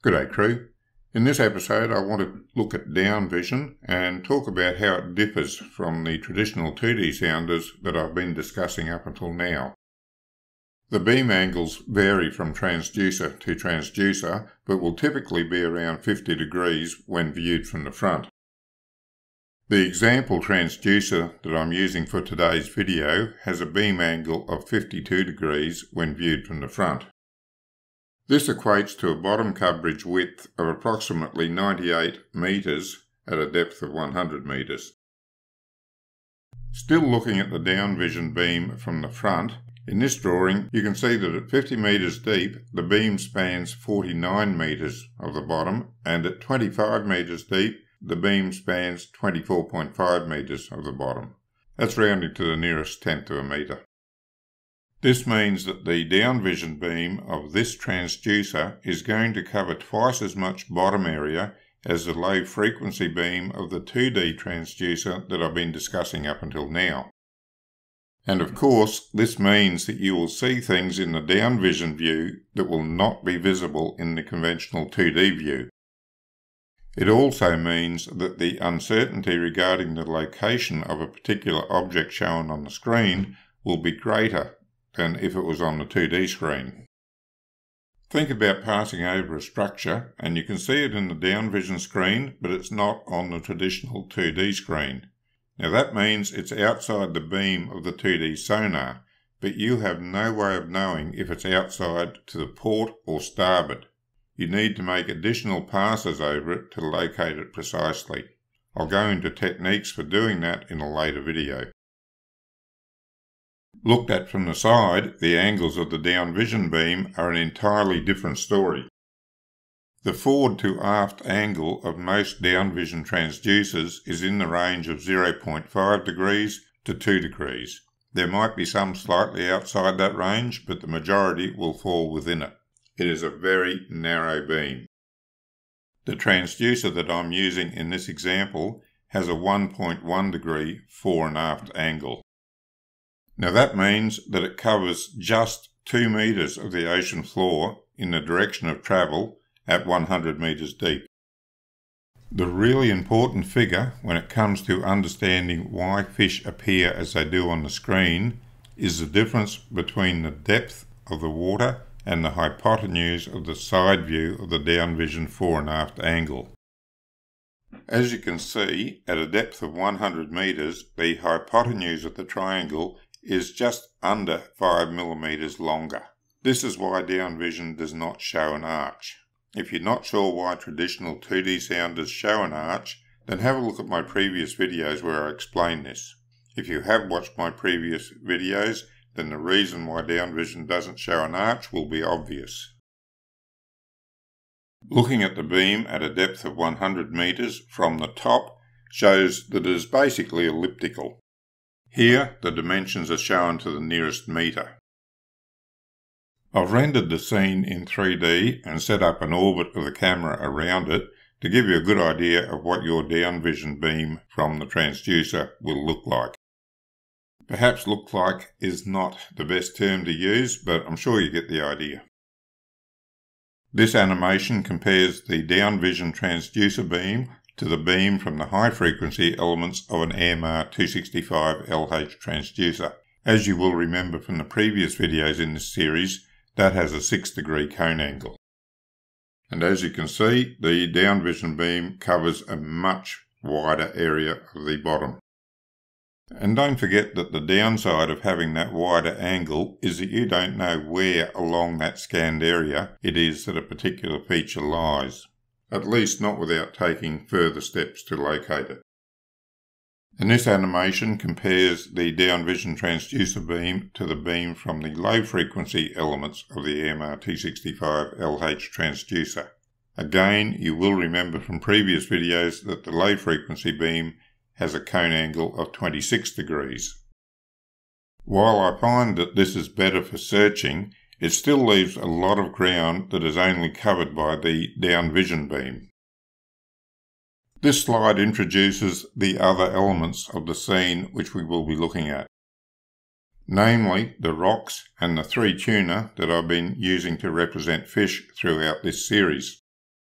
G'day crew. In this episode I want to look at down vision and talk about how it differs from the traditional 2D sounders that I've been discussing up until now. The beam angles vary from transducer to transducer, but will typically be around 50 degrees when viewed from the front. The example transducer that I'm using for today's video has a beam angle of 52 degrees when viewed from the front. This equates to a bottom coverage width of approximately 98 metres at a depth of 100 metres. Still looking at the down vision beam from the front, in this drawing you can see that at 50 metres deep the beam spans 49 metres of the bottom, and at 25 metres deep the beam spans 24.5 metres of the bottom. That's rounding to the nearest tenth of a metre. This means that the down vision beam of this transducer is going to cover twice as much bottom area as the low frequency beam of the 2D transducer that I've been discussing up until now. And of course, this means that you will see things in the down vision view that will not be visible in the conventional 2D view. It also means that the uncertainty regarding the location of a particular object shown on the screen will be greater than if it was on the 2D screen. Think about passing over a structure and you can see it in the down vision screen, but it's not on the traditional 2D screen. Now that means it's outside the beam of the 2D sonar, but you have no way of knowing if it's outside to the port or starboard. You need to make additional passes over it to locate it precisely. I'll go into techniques for doing that in a later video. Looked at from the side, the angles of the down vision beam are an entirely different story. The forward to aft angle of most down vision transducers is in the range of 0.5 degrees to 2 degrees. There might be some slightly outside that range, but the majority will fall within it. It is a very narrow beam. The transducer that I'm using in this example has a 1.1 degree fore and aft angle. Now that means that it covers just 2 metres of the ocean floor in the direction of travel at 100 metres deep. The really important figure when it comes to understanding why fish appear as they do on the screen is the difference between the depth of the water and the hypotenuse of the side view of the down vision fore and aft angle. As you can see, at a depth of 100 metres, the hypotenuse of the triangle is just under 5 millimeters longer. This is why down vision does not show an arch. If you're not sure why traditional 2D sounders show an arch, then have a look at my previous videos where I explain this. If you have watched my previous videos, then the reason why down vision doesn't show an arch will be obvious. Looking at the beam at a depth of 100 meters from the top shows that it is basically elliptical. Here, the dimensions are shown to the nearest metre. I've rendered the scene in 3D and set up an orbit of the camera around it to give you a good idea of what your down vision beam from the transducer will look like. Perhaps look like is not the best term to use, but I'm sure you get the idea. This animation compares the down vision transducer beam to the beam from the high frequency elements of an AMR 265LH transducer. As you will remember from the previous videos in this series, that has a 6 degree cone angle. And as you can see, the down vision beam covers a much wider area of the bottom. And don't forget that the downside of having that wider angle is that you don't know where along that scanned area it is that a particular feature lies. At least not without taking further steps to locate it. And this animation compares the down vision transducer beam to the beam from the low frequency elements of the AMR 265LH transducer. Again, you will remember from previous videos that the low frequency beam has a cone angle of 26 degrees. While I find that this is better for searching, it still leaves a lot of ground that is only covered by the down vision beam. This slide introduces the other elements of the scene which we will be looking at. namely the rocks and the 3 tuna that I've been using to represent fish throughout this series.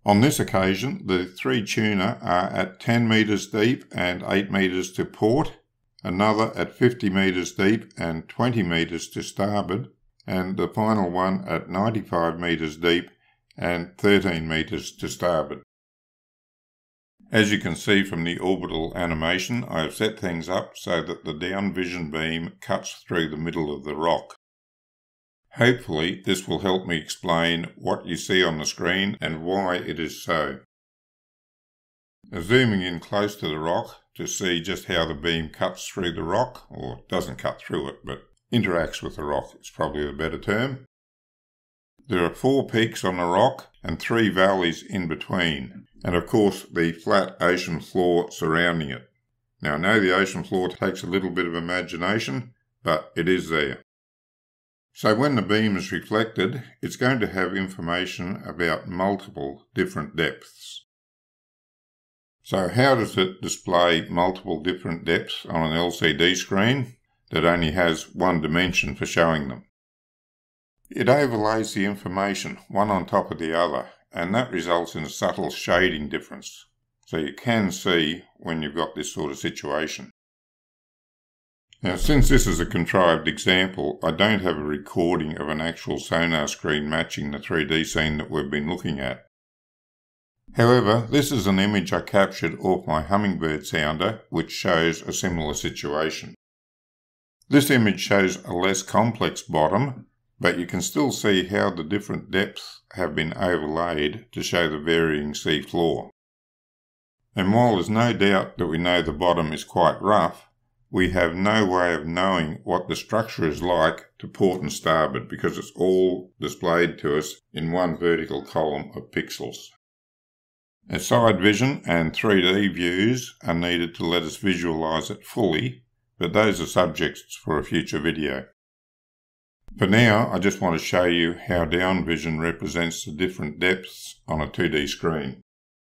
On this occasion, the 3 tuna are at 10 metres deep and 8 metres to port, another at 50 metres deep and 20 metres to starboard, and the final one at 95 metres deep and 13 metres to starboard. As you can see from the orbital animation, I have set things up so that the down vision beam cuts through the middle of the rock. Hopefully this will help me explain what you see on the screen and why it is so. Zooming in close to the rock to see just how the beam cuts through the rock, or doesn't cut through it, but interacts with the rock is probably the better term. There are 4 peaks on the rock and 3 valleys in between, and of course the flat ocean floor surrounding it. Now I know the ocean floor takes a little bit of imagination, but it is there. So when the beam is reflected, it's going to have information about multiple different depths. So how does it display multiple different depths on an LCD screen that only has one dimension for showing them? It overlays the information one on top of the other, and that results in a subtle shading difference. So you can see when you've got this sort of situation. Now, since this is a contrived example, I don't have a recording of an actual sonar screen matching the 3D scene that we've been looking at. However, this is an image I captured off my Hummingbird sounder, which shows a similar situation. This image shows a less complex bottom, but you can still see how the different depths have been overlaid to show the varying sea floor. And while there's no doubt that we know the bottom is quite rough, we have no way of knowing what the structure is like to port and starboard because it's all displayed to us in one vertical column of pixels. A side vision and 3D views are needed to let us visualise it fully, but those are subjects for a future video. For now, I just want to show you how down vision represents the different depths on a 2D screen.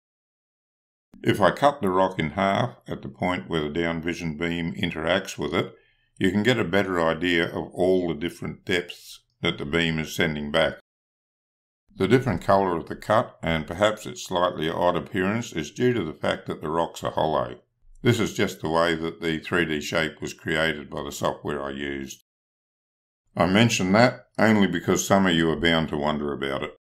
If I cut the rock in half at the point where the down vision beam interacts with it, you can get a better idea of all the different depths that the beam is sending back. The different colour of the cut, and perhaps its slightly odd appearance, is due to the fact that the rocks are hollow. This is just the way that the 3D shape was created by the software I used. I mention that only because some of you are bound to wonder about it.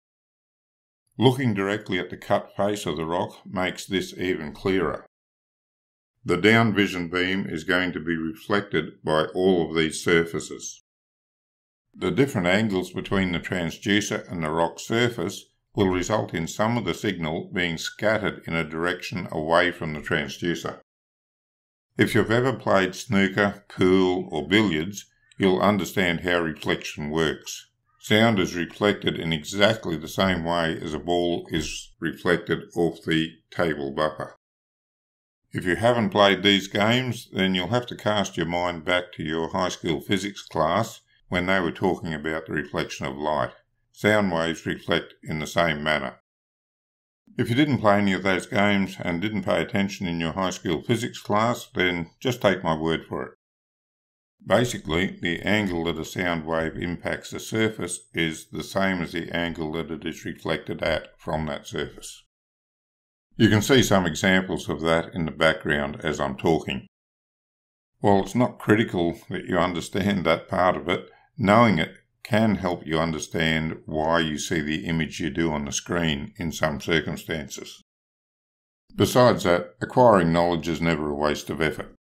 Looking directly at the cut face of the rock makes this even clearer. The down vision beam is going to be reflected by all of these surfaces. The different angles between the transducer and the rock surface will result in some of the signal being scattered in a direction away from the transducer. If you've ever played snooker, pool or billiards, you'll understand how reflection works. Sound is reflected in exactly the same way as a ball is reflected off the table buffer. If you haven't played these games, then you'll have to cast your mind back to your high school physics class when they were talking about the reflection of light. Sound waves reflect in the same manner. If you didn't play any of those games and didn't pay attention in your high school physics class, then just take my word for it. Basically, the angle that a sound wave impacts a surface is the same as the angle that it is reflected at from that surface. You can see some examples of that in the background as I'm talking. While it's not critical that you understand that part of it, knowing it can help you understand why you see the image you do on the screen in some circumstances. Besides that, acquiring knowledge is never a waste of effort.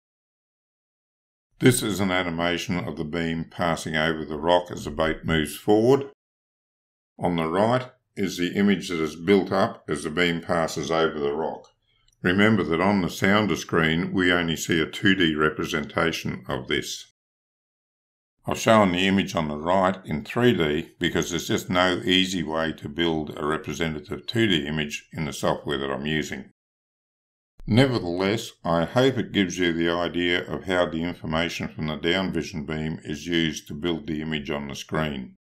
This is an animation of the beam passing over the rock as the boat moves forward. On the right is the image that is built up as the beam passes over the rock. Remember that on the sounder screen we only see a 2D representation of this. I've shown the image on the right in 3D because there's just no easy way to build a representative 2D image in the software that I'm using. Nevertheless, I hope it gives you the idea of how the information from the down vision beam is used to build the image on the screen.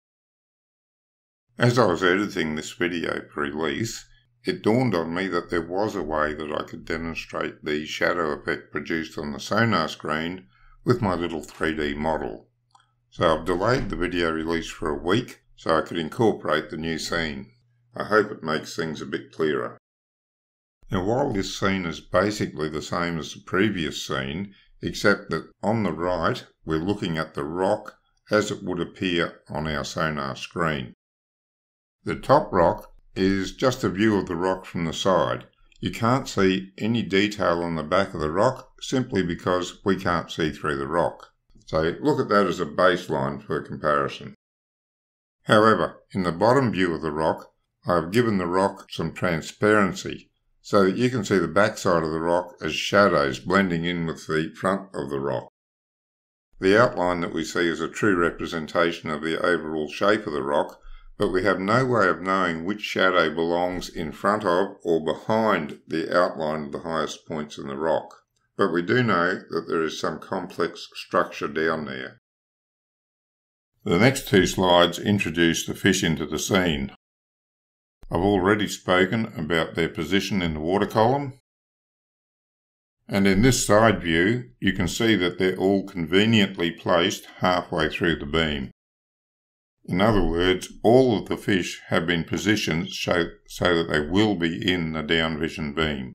As I was editing this video for release, it dawned on me that there was a way that I could demonstrate the shadow effect produced on the sonar screen with my little 3D model. So I've delayed the video release for a week so I could incorporate the new scene. I hope it makes things a bit clearer. Now, while this scene is basically the same as the previous scene, except that on the right we're looking at the rock as it would appear on our sonar screen. The top rock is just a view of the rock from the side. You can't see any detail on the back of the rock simply because we can't see through the rock. So look at that as a baseline for comparison. However, in the bottom view of the rock, I've given the rock some transparency so that you can see the backside of the rock as shadows blending in with the front of the rock. The outline that we see is a true representation of the overall shape of the rock, but we have no way of knowing which shadow belongs in front of or behind the outline of the highest points in the rock. But we do know that there is some complex structure down there. The next two slides introduce the fish into the scene. I've already spoken about their position in the water column. And in this side view, you can see that they're all conveniently placed halfway through the beam. In other words, all of the fish have been positioned so that they will be in the down vision beam.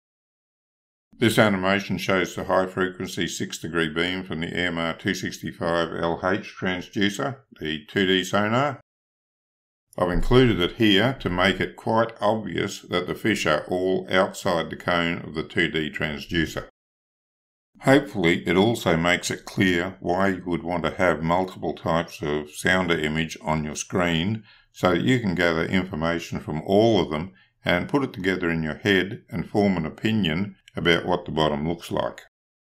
This animation shows the high frequency 6-degree beam from the EMR 265LH transducer, the 2D sonar. I've included it here to make it quite obvious that the fish are all outside the cone of the 2D transducer. Hopefully it also makes it clear why you would want to have multiple types of sounder image on your screen so that you can gather information from all of them and put it together in your head and form an opinion about what the bottom looks like.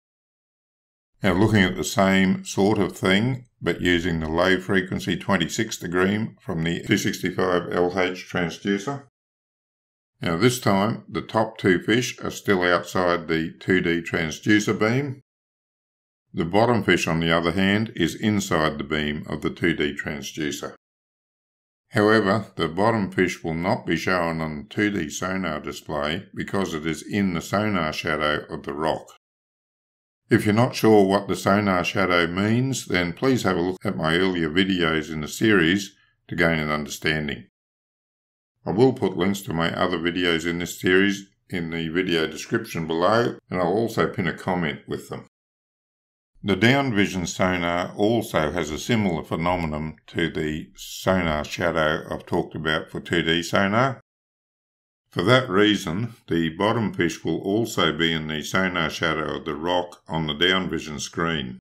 Now, looking at the same sort of thing but using the low frequency 26-degree from the 265LH transducer. Now this time, the top two fish are still outside the 2D transducer beam. The bottom fish, on the other hand, is inside the beam of the 2D transducer. However, the bottom fish will not be shown on the 2D sonar display because it is in the sonar shadow of the rock. If you're not sure what the sonar shadow means, then please have a look at my earlier videos in the series to gain an understanding. I will put links to my other videos in this series in the video description below, and I'll also pin a comment with them. The down vision sonar also has a similar phenomenon to the sonar shadow I've talked about for 2D sonar. For that reason, the bottom fish will also be in the sonar shadow of the rock on the down vision screen.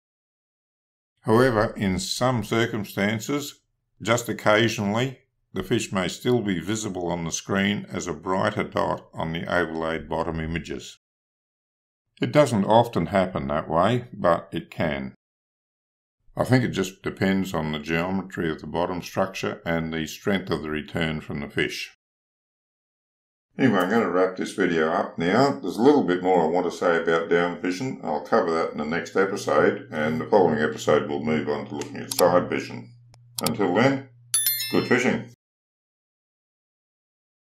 However, in some circumstances, just occasionally, the fish may still be visible on the screen as a brighter dot on the overlaid bottom images. It doesn't often happen that way, but it can. I think it just depends on the geometry of the bottom structure and the strength of the return from the fish. Anyway, I'm going to wrap this video up now. There's a little bit more I want to say about down vision. I'll cover that in the next episode, and the following episode we'll move on to looking at side vision. Until then, good fishing.